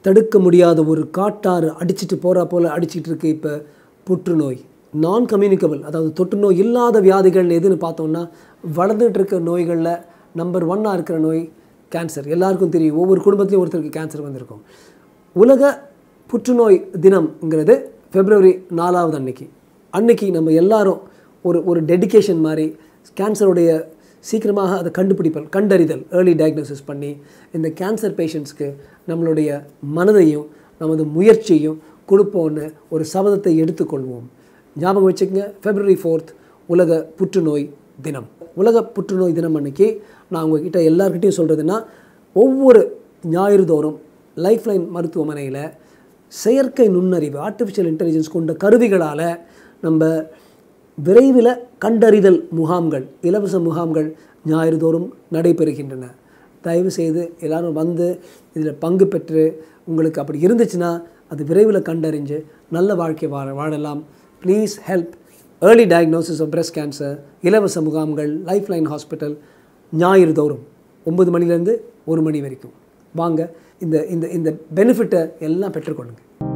தடுக்க முடியாத ஒரு காட்டாறு அடிச்சிட்டு போகிறா போல் அடிச்சிட்டு இருக்கு இப்போ புற்றுநோய். நான் கம்யூனிகபிள், அதாவது தொற்று நோய் இல்லாத வியாதிகள் எதுன்னு பார்த்தோம்னா வளர்ந்துட்டு இருக்க நோய்களில் நம்பர் 1 இருக்கிற நோய் கேன்சர். எல்லாருக்கும் தெரியும், ஒவ்வொரு குடும்பத்துலேயும் ஒருத்தருக்கு கேன்சர் வந்திருக்கும். உலக புற்றுநோய் தினம்ங்கிறது February 4 அன்னைக்கு நம்ம எல்லாரும் ஒரு டெடிகேஷன் மாதிரி கேன்சருடைய சீக்கிரமாக அதை கண்டறிதல் ஏர்லி டயக்னோசிஸ் பண்ணி இந்த கேன்சர் பேஷண்ட்ஸ்க்கு நம்மளுடைய மனதையும் நமது முயற்சியையும் கொடுப்போன்னு ஒரு சபதத்தை எடுத்துக்கொள்வோம். ஞாபகம் வச்சுக்கங்க, February 4 உலக புற்றுநோய் தினம். உலக புற்றுநோய் தினம் அன்னைக்கு நான் உங்ககிட்ட எல்லார்கிட்டையும் சொல்கிறதுன்னா, ஒவ்வொரு ஞாயிறு தோறும் லைஃப்லைன் மருத்துவமனையில் செயற்கை நுண்ணறிவு ஆர்டிஃபிஷியல் இன்டெலிஜென்ஸ் கொண்ட கருவிகளால் நம்ம விரைவில் கண்டறிதல் முகாம்கள், இலவச முகாம்கள் ஞாயிறு தோறும் நடைபெறுகின்றன. தயவு செய்து எல்லோரும் வந்து இதில் பங்கு பெற்று, உங்களுக்கு அப்படி இருந்துச்சுன்னா அது விரைவில் கண்டறிஞ்சு நல்ல வாழ்க்கை வாழலாம். Please help early diagnosis of breast cancer. இலவச முகாம்கள் லைஃப்லைன் ஹாஸ்பிட்டல் ஞாயிறு தோறும் 9 மணிலேருந்து 1 மணி வரைக்கும். வாங்க, இந்த பெனிஃபிட்டை எல்லாம் பெற்றுக்கொள்ளுங்கள்.